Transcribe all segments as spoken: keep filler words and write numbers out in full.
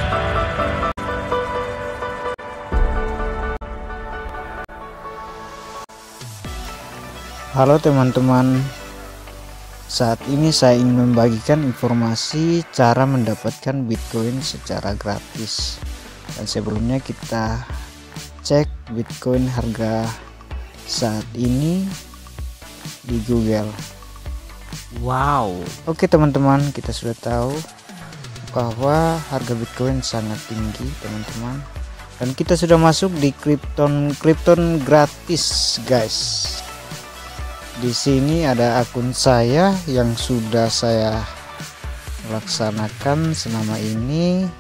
Halo teman-teman, saat ini saya ingin membagikan informasi cara mendapatkan Bitcoin secara gratis. Dan sebelumnya kita cek Bitcoin harga saat ini di Google. Wow. Oke teman-teman, kita sudah tahu bahwa harga Bitcoin sangat tinggi teman-teman. Dan kita sudah masuk di Krypton Krypton gratis guys. Di sini ada akun saya yang sudah saya laksanakan selama ini.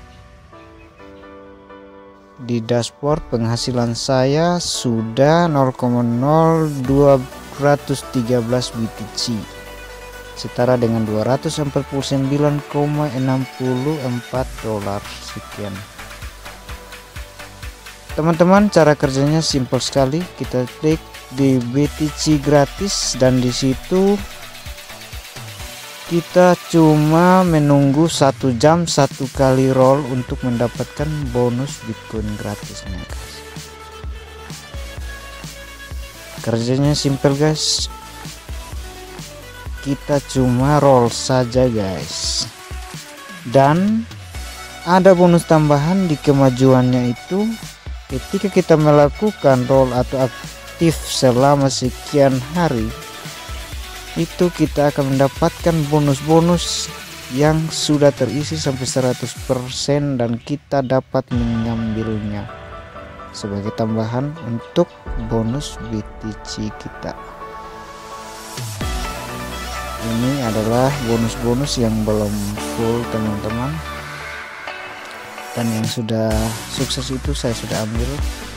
Di dashboard penghasilan saya sudah nol koma nol dua tiga B T C, setara dengan dua ratus empat puluh sembilan koma enam empat dolar. Sekian teman-teman, cara kerjanya simpel sekali. Kita klik di B T C gratis dan di situ kita cuma menunggu satu jam satu kali roll untuk mendapatkan bonus Bitcoin gratisnya guys. Kerjanya simple guys, kita cuma roll saja guys, dan ada bonus tambahan di kemajuannya itu ketika kita melakukan roll atau aktif selama sekian hari, itu kita akan mendapatkan bonus-bonus yang sudah terisi sampai seratus persen dan kita dapat mengambilnya sebagai tambahan untuk bonus B T C kita. Ini adalah bonus-bonus yang belum full teman-teman, dan yang sudah sukses itu saya sudah ambil.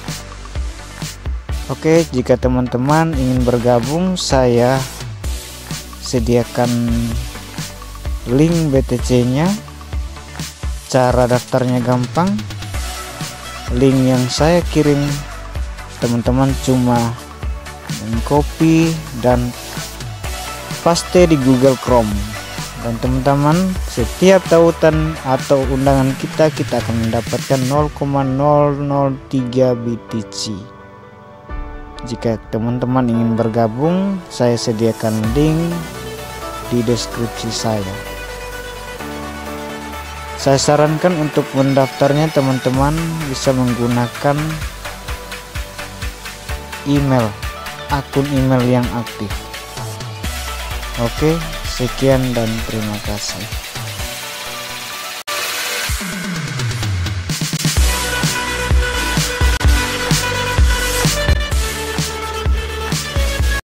Oke, jika teman-teman ingin bergabung, saya sediakan link B T C nya. Cara daftarnya gampang, link yang saya kirim teman-teman cuma copy dan paste di Google Chrome, dan teman-teman setiap tautan atau undangan kita kita akan mendapatkan nol koma nol nol tiga B T C. Jika teman-teman ingin bergabung, saya sediakan link di deskripsi saya. Saya sarankan untuk mendaftarnya teman-teman bisa menggunakan email, akun email yang aktif. Oke, sekian dan terima kasih.